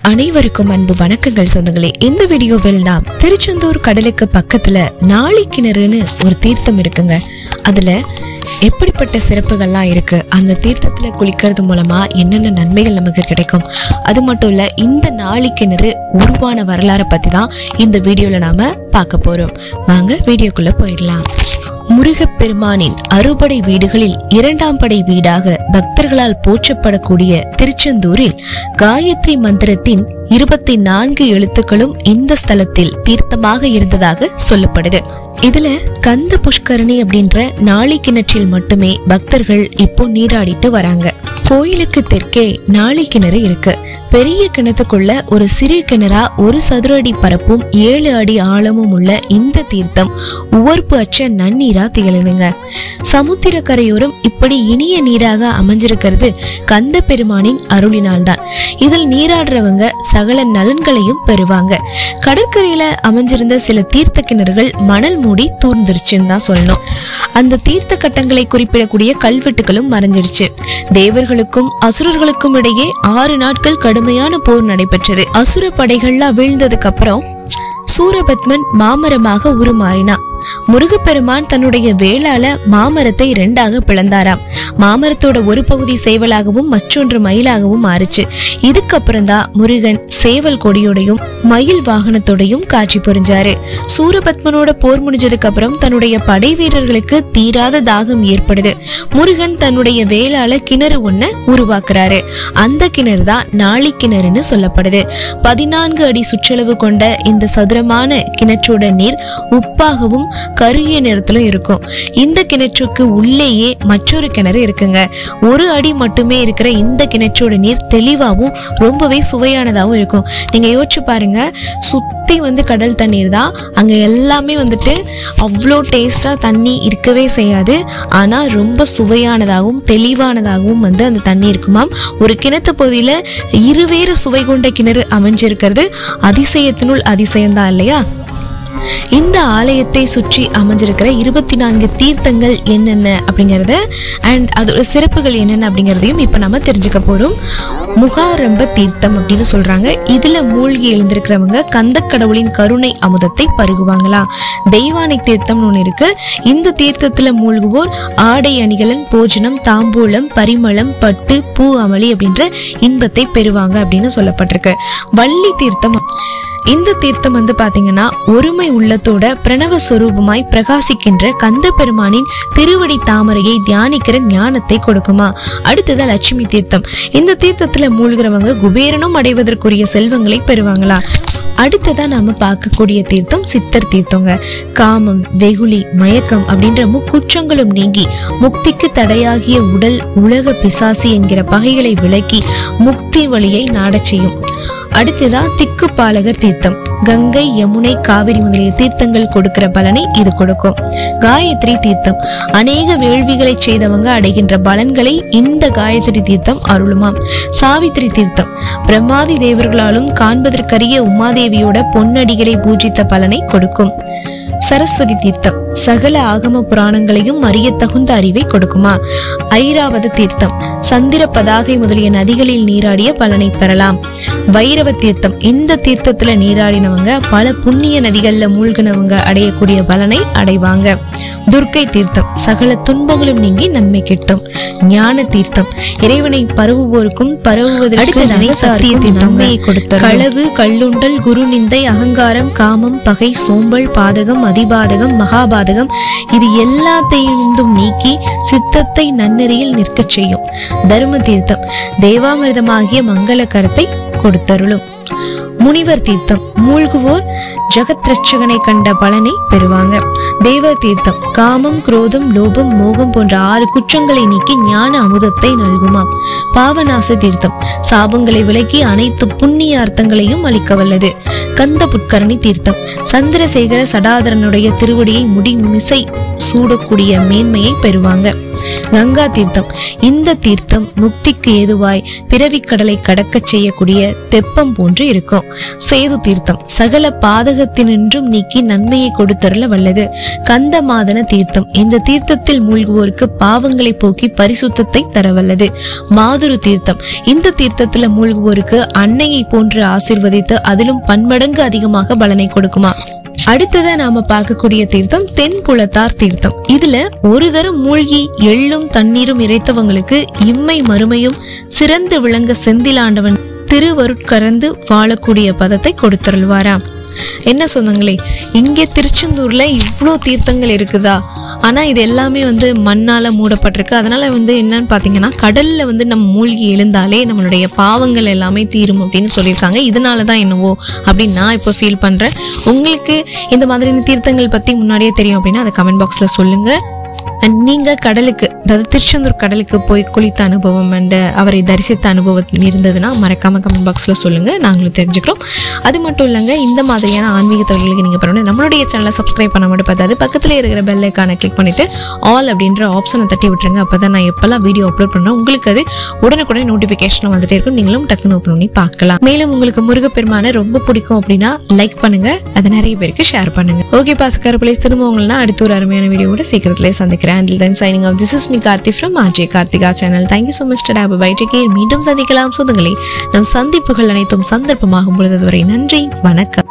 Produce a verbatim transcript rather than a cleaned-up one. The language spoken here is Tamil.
அனைவருக்கும் அன்பு வணக்கங்கள் சொந்தங்களே. இந்த வீடியோவில் நாம் திருச்செந்தூர் கடலுக்கு பக்கத்துல நாளி கிணறுன்னு ஒரு தீர்த்தம் இருக்குங்க. அதுல எப்படிப்பட்ட சிறப்புகள்லாம் இருக்கு, அந்த தீர்த்தத்துல குளிக்கிறது மூலமா என்னென்ன நன்மைகள் நமக்கு கிடைக்கும், அது மட்டும் இல்ல இந்த நாளி கிணறு உருவான வரலாறை பத்தி தான் இந்த வீடியோல நாம பார்க்க போறோம். வாங்க வீடியோக்குள்ள போயிடலாம். முருகப்பெருமானின் அறுபடை வீடுகளில் இரண்டாம் படை வீடாக பக்தர்களால் போற்றப்படக்கூடிய திருச்செந்தூரில் காயத்ரி மந்திரத்தின் இருபத்தி நான்கு எழுத்துக்களும் இந்த ஸ்தலத்தில் தீர்த்தமாக இருந்ததாக சொல்லப்படுது. இதுல கந்த புஷ்கரணி அப்படின்ற நாளி கிணற்றில் மட்டுமே பக்தர்கள் இப்போ நீராடிட்டு வராங்க. கோயிலுக்கு தெற்கே நாளி கிணறு இருக்கு. பெரிய கிணத்துக்குள்ள ஒரு சிறிய கிணறா ஒரு சதுர அடி பரப்பும் ஏழு அடி ஆழமும் உள்ள இந்த தீர்த்தம் உவர்ப்பு அற்ற நன்னீரா திகழுதுங்க. சமுத்திர கரையோரம் இப்படி இனிய நீராக அமைஞ்சிருக்கிறது கந்த பெருமானின் அருளினால் தான். இதில் நீராடுறவங்க சகல நலன்களையும் பெறுவாங்க. கடற்கரையில அமைஞ்சிருந்த சில தீர்த்த கிணறுகள் மணல் மூடி தூர்ந்துருச்சுன்னு தான் சொல்லணும். அந்த தீர்த்த கட்டங்களை குறிப்பிடக்கூடிய கல்வெட்டுகளும் மறைஞ்சிருச்சு. தேவர்களுக்கும் அசுரர்களுக்கும் இடையே ஆறு நாட்கள் கடுமையான போர் நடைபெற்றது. அசுர படைகள்லாம் வீழ்ந்ததுக்கு அப்புறம் சூரபத்மன் மாமரமாக உருமாறினான். முருகப்பெருமான் தன்னுடைய வேளால மாமரத்தை இரண்டாக பிளந்தாராம். மாமரத்தோட ஒரு பகுதி சேவலாகவும் மற்றொன்று மயிலாகவும் மாறுச்சு. இதுக்கப்புறம் தான் முருகன் சேவல் கொடியோடையும் மயில் வாகனத்தோடையும் காட்சி புரிஞ்சாரு. சூரபத்மனோட போர் முடிஞ்சதுக்கு அப்புறம் தன்னுடைய படை வீரர்களுக்கு தீராத தாகம் ஏற்படுது. முருகன் தன்னுடைய வேளால கிணறு ஒண்ண உருவாக்குறாரு. அந்த கிணறு தான் நாளி கிணறுன்னு சொல்லப்படுது. பதினான்கு அடி சுற்றளவு கொண்ட இந்த சதுரமான கிணற்றோட நீர் உப்பாகவும் கருகிய நிறத்துல இருக்கும். இந்த கிணற்றுக்கு உள்ளேயே மற்றொரு கிணறு இருக்குங்க. ஒரு அடி மட்டுமே இருக்கிற இந்த கிணற்றோட நீர் தெளிவாகவும் ரொம்பவே சுவையானதாகவும் இருக்கும். நீங்க யோசிச்சு பாருங்க, சுத்தி வந்து கடல் தண்ணீர் தான், அங்க எல்லாமே வந்துட்டு அவ்வளோ டேஸ்டா தண்ணி இருக்கவே செய்யாது. ஆனா ரொம்ப சுவையானதாகவும் தெளிவானதாகவும் வந்து அந்த தண்ணி இருக்குமாம். ஒரு கிணத்து பகுதியில இருவேறு சுவை கொண்ட கிணறு அமைஞ்சிருக்கிறது அதிசயத்தினுள் அதிசயம்தான் இல்லையா? இந்த ஆலயத்தை சுற்றி அமைஞ்சிருக்கிற இருபத்தி நான்கு தீர்த்தங்கள் என்னென்ன அப்படிங்கறத அண்ட் அதோட சிறப்புகள் என்னென்ன அப்படிங்கறதையும் இப்ப நம்ம தெரிஞ்சுக்க போறோம். முகாரம்ப தீர்த்தம் அப்படின்னு சொல்றாங்க. இதுல மூழ்கி எழுந்திருக்கிறவங்க கந்த கடவுளின் கருணை அமுதத்தை பருகுவாங்களாம். தெய்வானை தீர்த்தம்னு ஒண்ணு இருக்கு. இந்த தீர்த்தத்துல மூழ்குவோர் ஆடை அணிகலன், போஜனம், தாம்பூலம், பரிமளம், பட்டு, பூ அமளி அப்படின்ற இன்பத்தை பெறுவாங்க அப்படின்னு சொல்லப்பட்டிருக்கு. வள்ளி தீர்த்தம், இந்த தீர்த்தம் வந்து பாத்தீங்கன்னா ஒருமை உள்ளத்தோட பிரணவ சொரூபமாய் பிரகாசிக்கின்ற கந்த பெருமானின் திருவடி தாமரையை தியானிக்கிற ஞானத்தை கொடுக்குமா. அடுத்தது லட்சுமி தீர்த்தம். இந்த தீர்த்தத்துல மூழ்கிறவங்க குபேரனும் அடைவதற்குரிய செல்வங்களை பெறுவாங்களா. அடுத்ததா நாம பார்க்கக்கூடிய தீர்த்தம் சித்தர் தீர்த்தங்க. காமம், வெகுளி, மயக்கம் அப்படின்ற முக்குற்றங்களும் நீங்கி முக்திக்கு தடையாகிய உடல், உலக பிசாசி என்கிற பகைகளை விலக்கி முக்தி வழியை நாடச் செய்யும். அடுத்ததா திக்கு பாலகர் தீர்த்தம். கங்கை, யமுனை, காவிரி முதலிய தீர்த்தங்கள் கொடுக்கிற பலனை இது கொடுக்கும். காயத்ரி தீர்த்தம். அநேக வேள்விகளை செய்தவங்க அடைகின்ற பலன்களை இந்த காயத்ரி தீர்த்தம் அருளுமாம். சாவித்திரி தீர்த்தம். பிரம்மாதி தேவர்களாலும் காண்பதற்கரிய உமாதேவியோட பொன்னடிகளை பூஜித்த பலனை கொடுக்கும். சரஸ்வதி தீர்த்தம். சகல ஆகம புராணங்களையும் அறிய தகுந்த அறிவை கொடுக்குமா. ஐராவத தீர்த்தம். சந்திர பதாகை முதலிய நதிகளில் நீராடிய பலனை பெறலாம். வைரவ தீர்த்தம். இந்த தீர்த்தத்துல நீராடினவங்க பல புண்ணிய நதிகள்ல மூழ்கினவங்க அடையக்கூடிய பலனை அடைவாங்க. துர்க்கை தீர்த்தம். சகல துன்பங்களும் நீங்கி நன்மை கிட்டும். ஞான தீர்த்தம். இறைவனை பரவுவோருக்கும் பரவுவதற்கு நன்மையை கொடுத்தார். களவு, கள்ளுண்டல், குரு நிந்தை, அகங்காரம், காமம், பகை, சோம்பல், பாதகம், அதிபாதகம், மகாபாதகம் இது எல்லாத்தையும் நீக்கி சித்தத்தை நன்னெறியில் நிற்கச் செய்யும். தர்ம தீர்த்தம். தேவாமிர்தமாகிய மங்கள கரத்தை கொடுத்தருளும். முனிவர் தீர்த்தம். மூழ்குவோர் ஜகத் ரட்சகனை கண்ட பலனை பெறுவாங்க. தேவ தீர்த்தம். காமம், குரோதம், லோபம், மோகம் போன்ற ஆறு குற்றங்களை நீக்கி ஞான அமுதத்தை நல்குமாம். பாவநாச தீர்த்தம். சாபங்களை விலக்கி அனைத்து புண்ணிய அர்த்தங்களையும் அளிக்க வல்லது. கந்த புட்கரணி தீர்த்தம் சந்திரசேகர சடாதரனுடைய திருவடியை முடி மிசை சூடக்கூடிய மேன்மையை பெறுவாங்க. கங்கா தீர்த்தம் இந்த தீர்த்தம் முக்திக்கு ஏதுவாய் பிறவி கடலை கடக்க செய்யக்கூடிய தெப்பம் போன்று இருக்கும். சேது தீர்த்தம் சகல பாதகத்தினின்றும் நீக்கி நன்மையை கொடுத்தருள வல்லது. கந்த மாதன தீர்த்தம் இந்த தீர்த்தத்தில் மூழ்குவோருக்கு பாவங்களை போக்கி பரிசுத்தத்தை தரவல்லது. மாதுரு தீர்த்தம் இந்த தீர்த்தத்துல மூழ்குவோருக்கு அன்னையை போன்று ஆசீர்வதித்து அதிலும் பன்மடங்கு அதிகமாக பலனை கொடுக்குமா. அடுத்ததா நாம பார்க்கக்கூடிய தீர்த்தம் தென்புலத்தார் தீர்த்தம். இதுல ஒரு தரம் மூழ்கி எள்ளும் தண்ணீரும் இறைத்தவங்களுக்கு இம்மை மறுமையும் சிறந்து விளங்க செந்திலாண்டவன் திருவருட்கரந்து வாழக்கூடிய பதத்தை கொடுத்தருள்வாராம். என்ன சொந்தங்களே, இங்கே திருச்செந்தூர்ல இவ்வளோ தீர்த்தங்கள் இருக்குதா? ஆனா இது எல்லாமே வந்து மண்ணால மூடப்பட்டிருக்கு. அதனால வந்து என்னன்னு பாத்தீங்கன்னா, கடல்ல வந்து நம்ம மூழ்கி எழுந்தாலே நம்மளுடைய பாவங்கள் எல்லாமே தீரும் அப்படின்னு சொல்லியிருக்காங்க. இதனாலதான் என்னவோ அப்படின்னு நான் இப்போ ஃபீல் பண்றேன். உங்களுக்கு இந்த மாதிரியான தீர்த்தங்கள் பத்தி முன்னாடியே தெரியும் அப்படின்னா அதை கமெண்ட் பாக்ஸ்ல சொல்லுங்க. அண்ட் நீங்க கடலுக்கு, அதாவது திருச்செந்தூர் கடலுக்கு போய் குளித்த அனுபவம் அண்ட் அவரை தரிசித்த அனுபவம் இருந்ததுன்னா மறக்காம கமெண்ட் பாக்ஸ்ல சொல்லுங்க, நாங்களும் தெரிஞ்சுக்கிறோம். அது மட்டும் இல்லைங்க, இந்த மாதிரியான ஆன்மீக தகவல்களுக்கு நீங்க பண்ணணும் நம்மளுடைய சேனலை சப்ஸ்கிரைப் பண்ண மட்டும் பார்த்தாது பக்கத்துல இருக்கிற பெல் ஐக்கானை கிளிக் பண்ணிட்டு ஆல் அப்படின்ற ஆப்ஷனை தட்டி விட்டுருங்க. அப்பதான் நான் எப்பெல்லாம் வீடியோ அப்லோட் பண்றேன் உங்களுக்கு அது உடனுக்குடனே நோட்டிபிகேஷன் வந்துட்டே இருக்கும். நீங்களும் டக்குன்னு ஓப்பன் பண்ணி பார்க்கலாம். மேலும் உங்களுக்கு முருகப்பெருமானை ரொம்ப பிடிக்கும் அப்படின்னா லைக் பண்ணுங்க, அதை நிறைய பேருக்கு ஷேர் பண்ணுங்க. ஓகே பாஸ்கர் பிளேஸ் திரும்ப உங்களை அடுத்த ஒரு அருமையான வீடியோட சீக்கிரத்திலே சந்திக்கிறேன். Until then, signing off. This is me Karthi from R J Karthika channel. Thank you so much. Tada, bye bye. Take care. மீண்டும் சந்திக்கலாம் சொந்தங்களே. நம் சந்திப்புகள் அனைத்தும் சந்தர்ப்பமாகும் பொழுது வரை நன்றி, வணக்கம்.